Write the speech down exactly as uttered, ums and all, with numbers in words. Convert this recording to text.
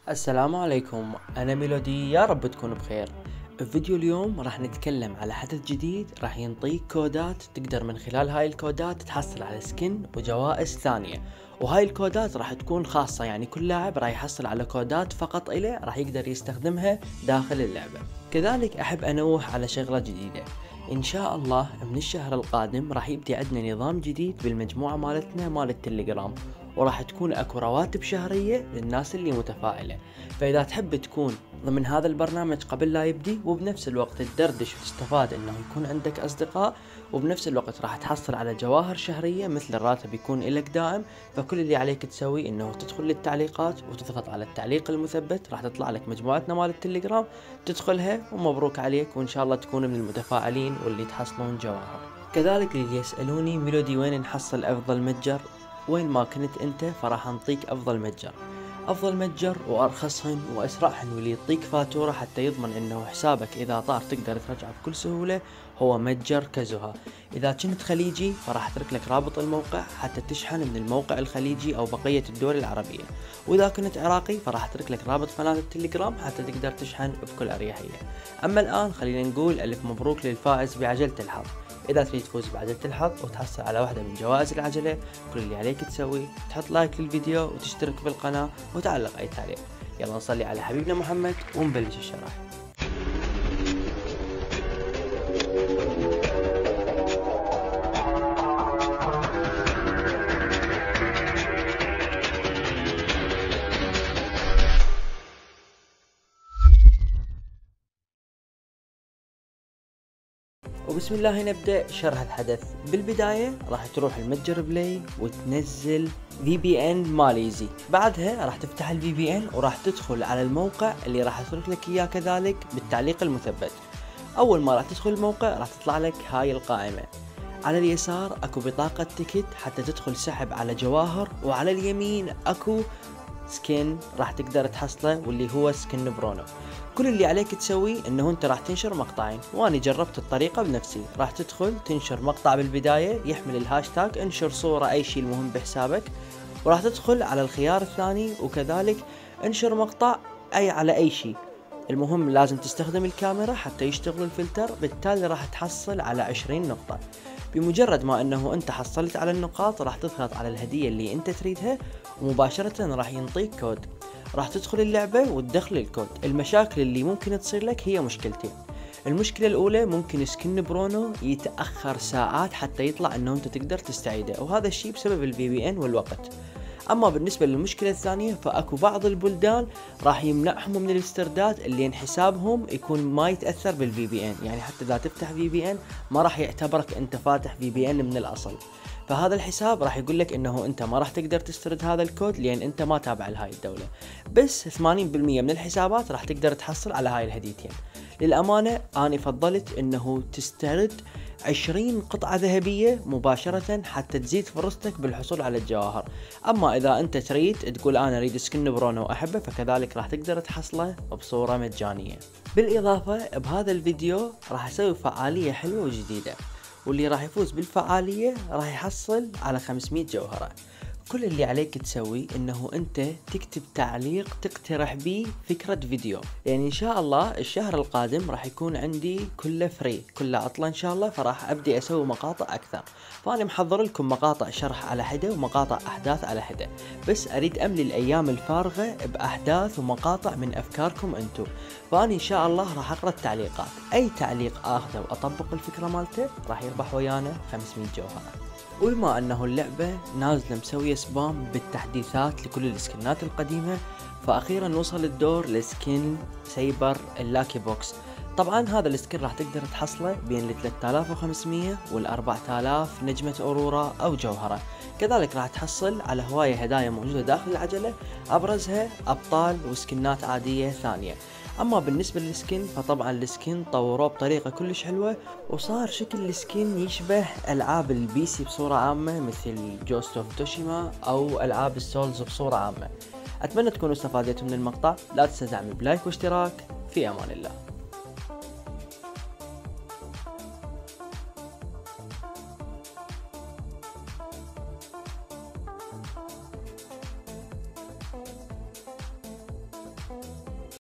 السلام عليكم، أنا ميلودي، يا رب تكون بخير. بفيديو اليوم راح نتكلم على حدث جديد راح ينطيك كودات تقدر من خلال هاي الكودات تحصل على سكن وجوائز ثانية، وهاي الكودات راح تكون خاصة، يعني كل لاعب راح يحصل على كودات فقط إله راح يقدر يستخدمها داخل اللعبة. كذلك أحب أنوه على شغلة جديدة، إن شاء الله من الشهر القادم راح يبدي عندنا نظام جديد بالمجموعة مالتنا مال التليجرام، وراح تكون اكو رواتب شهرية للناس اللي متفائلة. فإذا تحب تكون ضمن هذا البرنامج قبل لا يبدي، وبنفس الوقت تدردش وتستفاد انه يكون عندك اصدقاء، وبنفس الوقت راح تحصل على جواهر شهرية مثل الراتب يكون لك دائم، فكل اللي عليك تسوي انه تدخل للتعليقات وتضغط على التعليق المثبت، راح تطلع لك مجموعتنا مال التليجرام تدخلها، ومبروك عليك، وان شاء الله تكون من المتفائلين واللي تحصلون جواهر. كذلك اللي يسألوني ميلودي وين نحصل افضل متجر، وين ما كنت انت فراح نعطيك افضل متجر. افضل متجر وارخصهن واسرعهن واللي يعطيك فاتورة حتى يضمن انه حسابك اذا طار تقدر ترجعه بكل سهولة هو متجر كزها. اذا كنت خليجي فراح اترك لك رابط الموقع حتى تشحن من الموقع الخليجي او بقية الدول العربية، واذا كنت عراقي فراح اترك لك رابط قناة التليجرام حتى تقدر تشحن بكل اريحية. اما الان خلينا نقول الف مبروك للفائز بعجلة الحظ. إذا تريد تفوز بعجلة الحظ وتحصل على واحدة من جوائز العجلة، كل اللي عليك تسوي تحط لايك للفيديو وتشترك بالقناة وتعلق أي تعليق. يلا نصلي على حبيبنا محمد ونبلش الشرح. وبسم الله نبدأ شرح الحدث. بالبداية راح تروح المتجر بلاي وتنزل في بي ان ماليزي، بعدها راح تفتح الفي بي ان وراح تدخل على الموقع اللي راح اترك لك اياه كذلك بالتعليق المثبت. اول ما راح تدخل الموقع راح تطلع لك هاي القائمة، على اليسار اكو بطاقة تيكت حتى تدخل سحب على جواهر، وعلى اليمين اكو سكن راح تقدر تحصله واللي هو سكن برونو. كل اللي عليك تسويه انه انت راح تنشر مقطعين، وانا جربت الطريقة بنفسي. راح تدخل تنشر مقطع بالبداية يحمل الهاشتاج انشر صورة اي شيء المهم بحسابك، وراح تدخل على الخيار الثاني وكذلك انشر مقطع اي على اي شيء، المهم لازم تستخدم الكاميرا حتى يشتغل الفلتر، بالتالي راح تحصل على عشرين نقطة. بمجرد ما انه انت حصلت على النقاط راح تضغط على الهدية اللي انت تريدها، ومباشرة راح ينطيك كود. راح تدخل اللعبة وتدخل الكود. المشاكل اللي ممكن تصير لك هي مشكلتين. المشكلة الأولى ممكن سكن برونو يتأخر ساعات حتى يطلع انه انت تقدر تستعيده، وهذا الشيء بسبب الفي بي ان والوقت. اما بالنسبة للمشكلة الثانية فاكو بعض البلدان راح يمنعهم من الاسترداد اللي حسابهم يكون ما يتأثر بالفي بي ان، يعني حتى اذا تفتح في بي ان ما راح يعتبرك انت فاتح في بي ان من الاصل، فهذا الحساب راح يقول لك انه انت ما راح تقدر تسترد هذا الكود لان انت ما تابع لهاي الدولة. بس ثمانين بالمية من الحسابات راح تقدر تحصل على هاي الهديتين. للأمانة انا فضلت انه تسترد عشرين قطعة ذهبية مباشرة حتى تزيد فرصتك بالحصول على الجواهر. اما اذا انت تريد تقول انا اريد سكن برونو واحبه، فكذلك راح تقدر تحصله بصورة مجانية. بالاضافة بهذا الفيديو راح اسوي فعالية حلوة وجديدة، واللي راح يفوز بالفعالية راح يحصل على خمسمية جوهرة. كل اللي عليك تسوي انه انت تكتب تعليق تقترح بيه فكرة فيديو، يعني ان شاء الله الشهر القادم راح يكون عندي كله فري، كله عطلة ان شاء الله، فراح ابدي اسوي مقاطع اكثر. فانا محضر لكم مقاطع شرح على حدة ومقاطع احداث على حدة، بس اريد املي الايام الفارغة باحداث ومقاطع من افكاركم انتم. فانا ان شاء الله راح اقرا التعليقات، اي تعليق اخذه واطبق الفكرة مالته راح يربح ويانا خمسمية جوهرة. وبما انه اللعبة نازلة مسوية سبام بالتحديثات لكل السكنات القديمة، فاخيرا وصل الدور لسكن سايبر اللاكي بوكس. طبعا هذا السكن راح تقدر تحصله بين ال ثلاثة آلاف وخمسمية وال أربعة آلاف نجمة أورورا أو جوهرة. كذلك راح تحصل على هواية هدايا موجودة داخل العجلة، أبرزها أبطال وسكنات عادية ثانية. اما بالنسبة للسكن فطبعا السكن طوروه بطريقة كلش حلوة، وصار شكل السكن يشبه العاب البي سي بصورة عامة مثل جوست اوف توشيما او العاب السولز بصورة عامة. اتمنى تكونوا استفادتوا من المقطع، لا تنسى دعمي بلايك واشتراك. في امان الله.